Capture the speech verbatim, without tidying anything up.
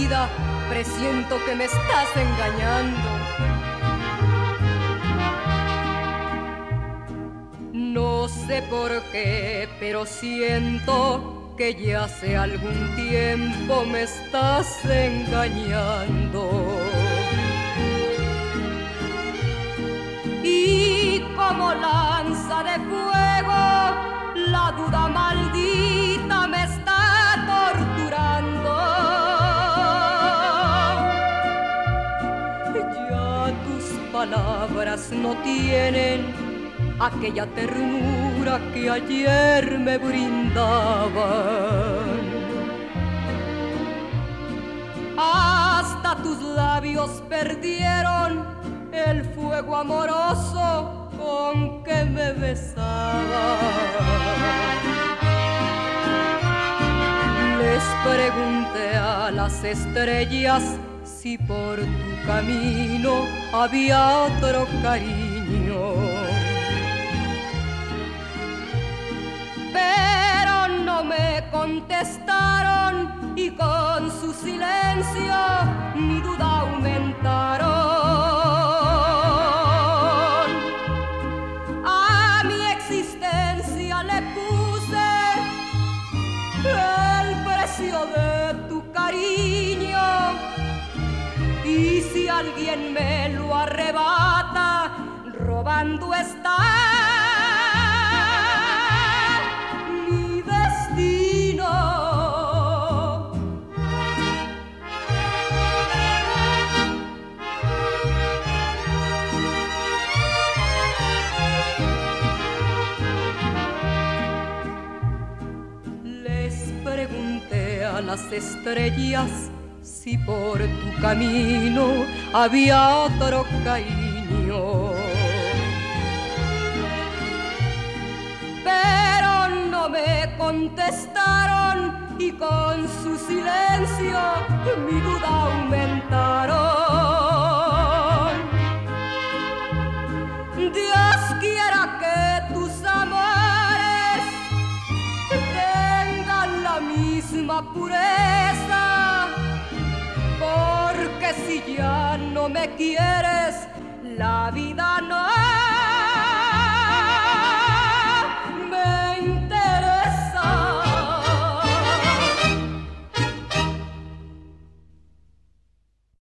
vida, presiento que me estás engañando. No sé por qué, pero siento que ya hace algún tiempo me estás engañando. Y como lanza de fuego, la duda maldita me está torturando. Ya tus palabras no tienen aquella ternura que ayer me brindaban. Hasta tus labios perdieron el fuego amoroso con que me besaba. Les pregunté a las estrellas si por tu camino había otro cariño, pero no me contestaron y con su silencio mi duda aumentaron. De tu cariño, y si alguien me lo arrebata, robando está mi destino. Les pregunté a las estrellas si por tu camino había otro cariño, pero no me contestaron y con su silencio mi duda aumentaron. Dios quiera que tus amores tengan la misma pureza, porque si ya no me quieres, la vida no es.